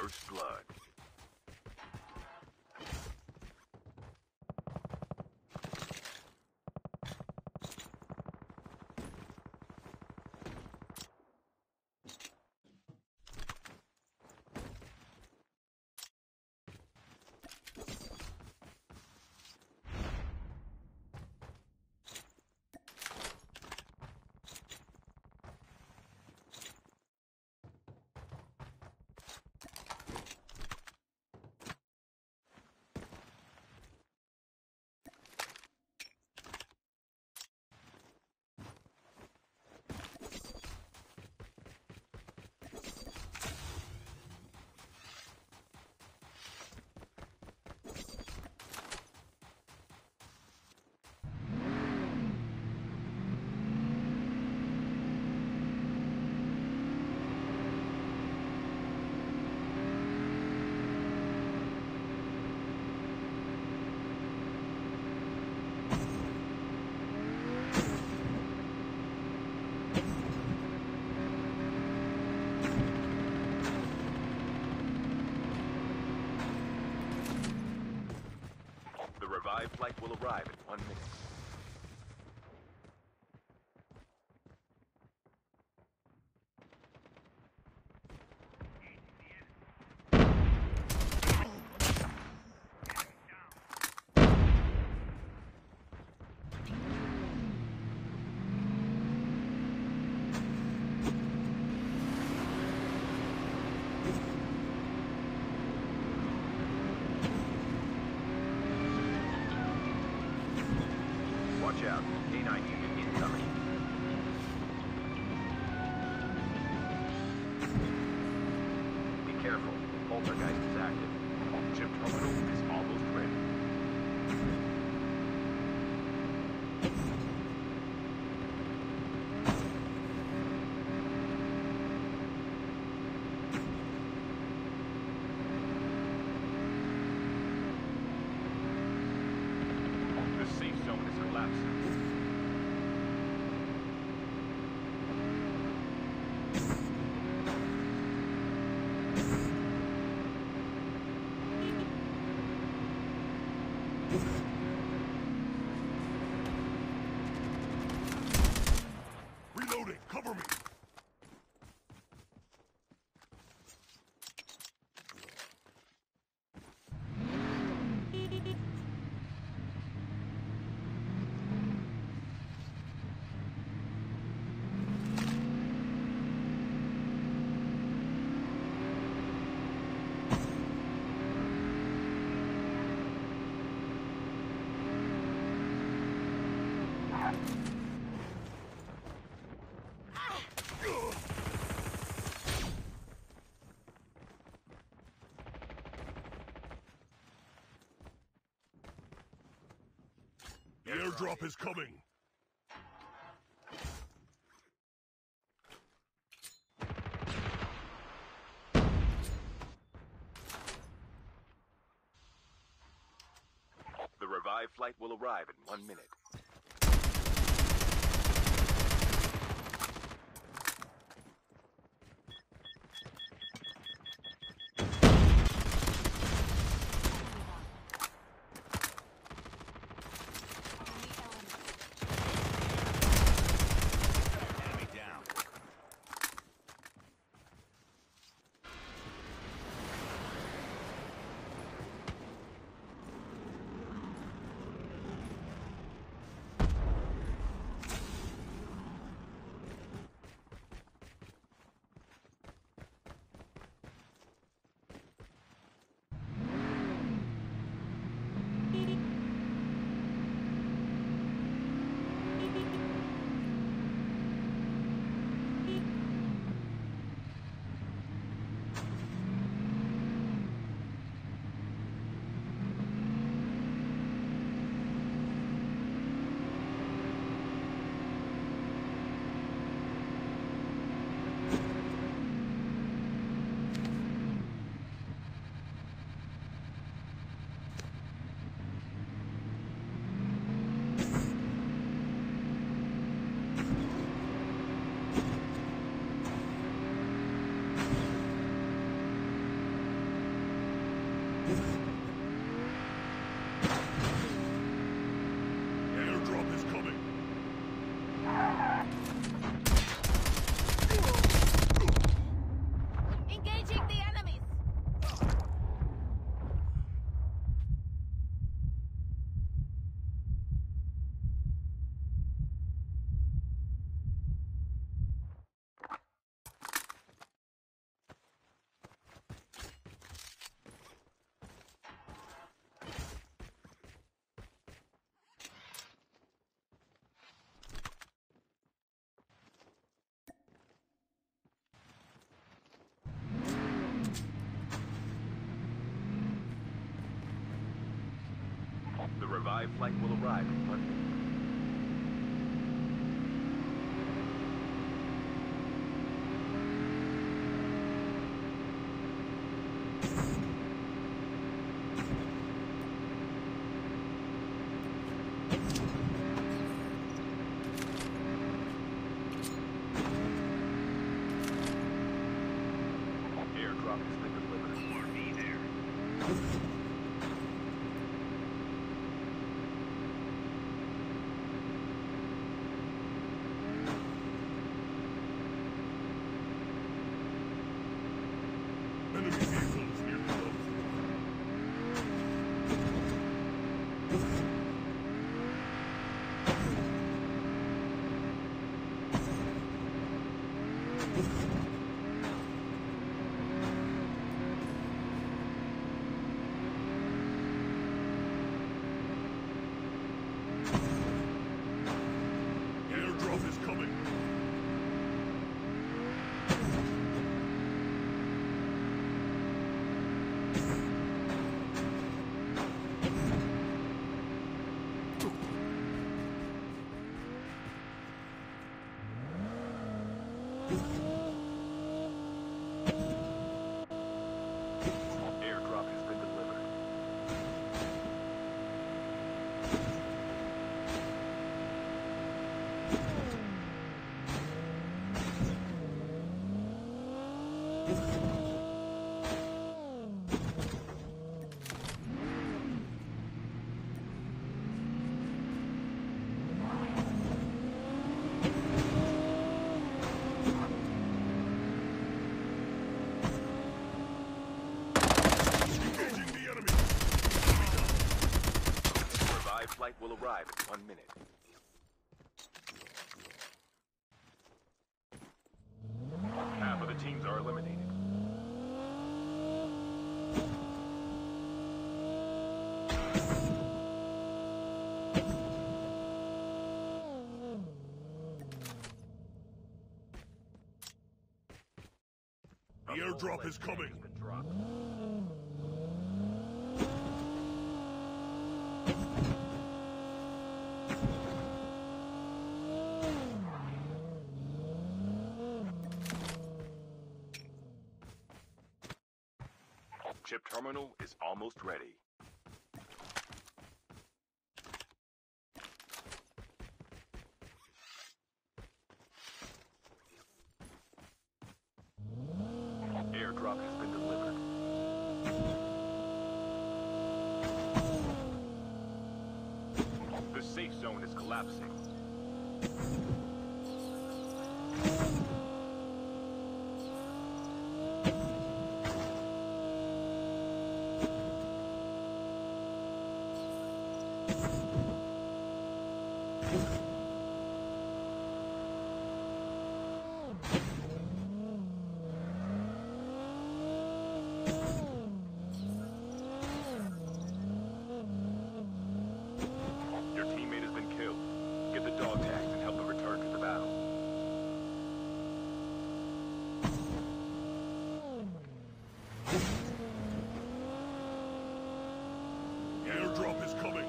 First blood. Revived flight will arrive in 1 minute. Watch out. K9 unit incoming. Be careful. Poltergeist is active. Chip terminal is almost ready. The safe zone is collapsing. Reloading! Cover me! The airdrop is coming! The revived flight will arrive in 1 minute. revived flight will arrive in 1 minute. Airdrop has been delivered. For me there. Enemy vehicles nearly close. Airdrop is coming. Airdrop has been delivered. Engaging the enemy. Revived flight will arrive in 1 minute. Half of the teams are eliminated. The airdrop is coming. Has been dropped. Chip terminal is almost ready. Airdrop has been delivered. The safe zone is collapsing. Your teammate has been killed. Get the dog tags and help them return to the battle. The airdrop is coming.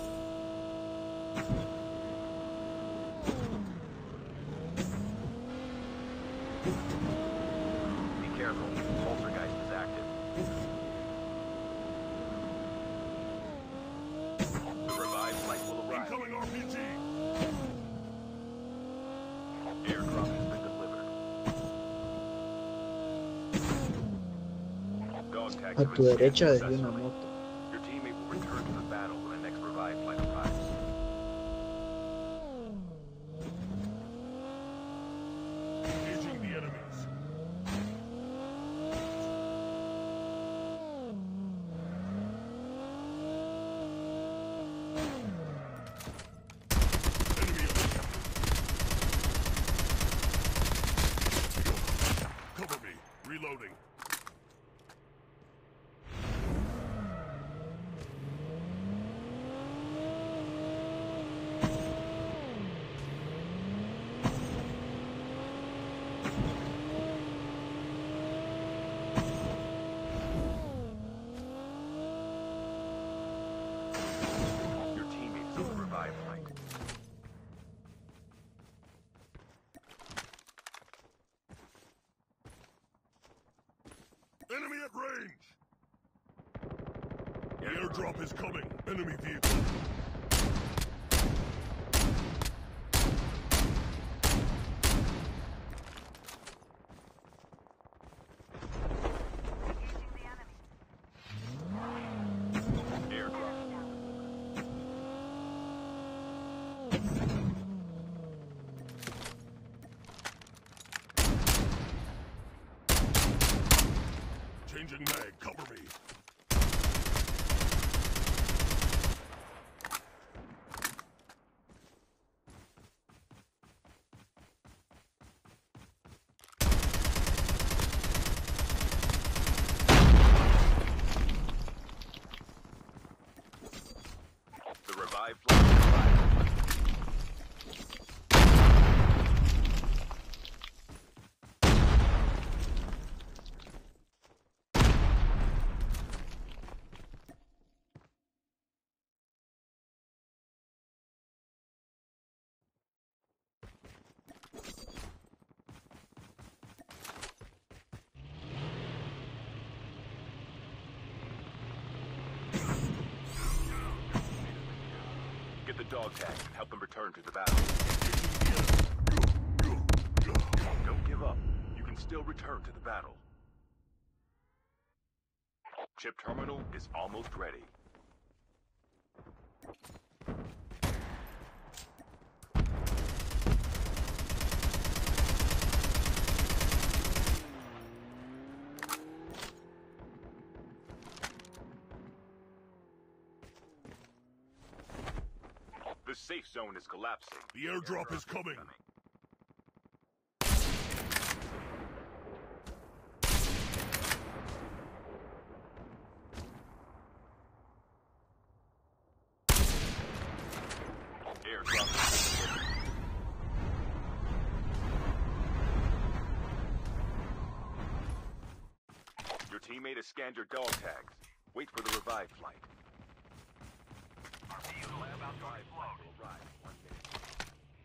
Be careful. Poltergeist is active. The revived flight will arrive. Incoming RPG. Airdrop has been delivered. Dog tags A have tu been scanned derecha desde una successfully. moto. Your teammate will return to the battle when the next revived flight arrives. Engaging the enemies. Enemy eliminated. Cover me. Reloading. Your team at range! The airdrop is coming. Enemy vehicle. Changing mag, cover me. The revived flight is arrived. Get the dog tags and help them return to the battle. Don't give up. You can still return to the battle. Chip terminal is almost ready. The safe zone is collapsing. The airdrop is coming. Airdrop is delivered. Your teammate has scanned your dog tags. Wait for the revived flight. Our vehicle is about to explode. Will arrive in 1 minute.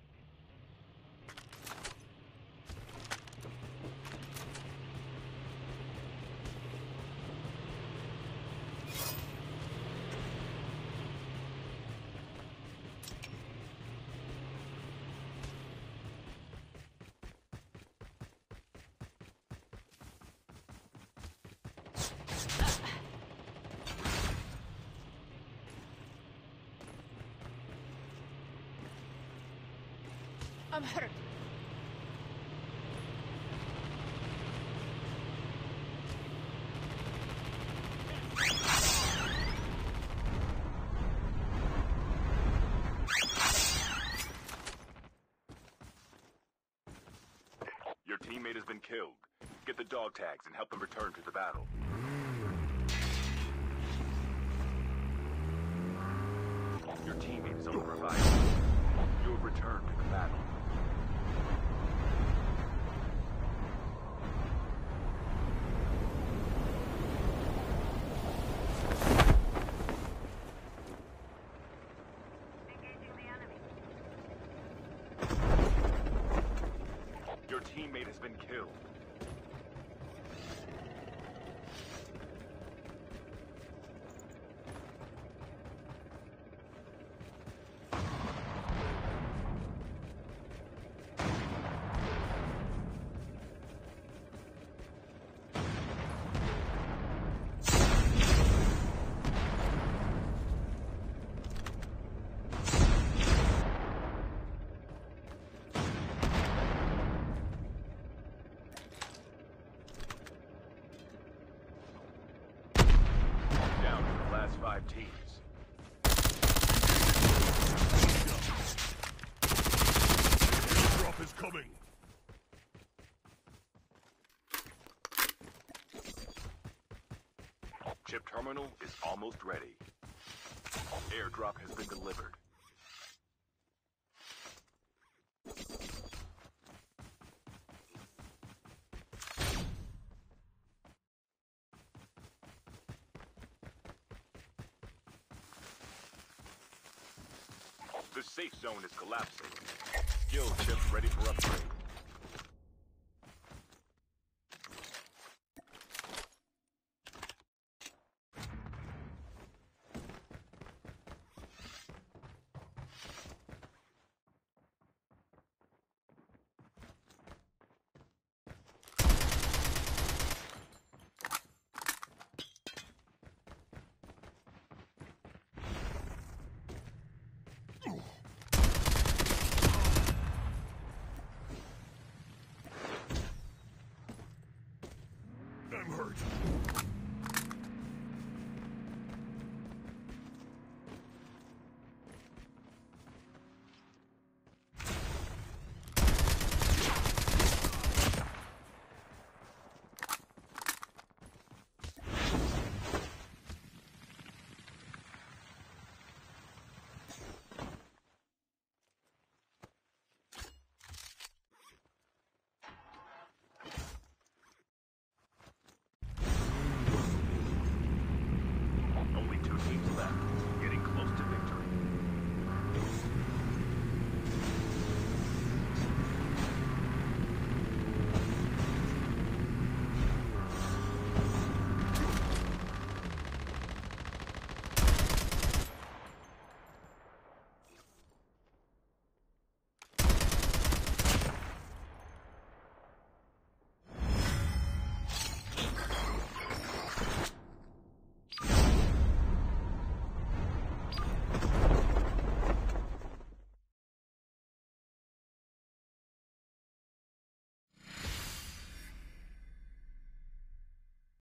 I'm hurt. Your teammate has been killed. Get the dog tags and help them return to the battle. Your teammate is on the revival. You have returned to the battle. Engaging the enemy. Your teammate has been killed. Down to the last 5 teams. Airdrop is coming. Chip terminal is almost ready. Airdrop has been delivered. The safe zone is collapsing. Skill chips ready for upgrade. hurt.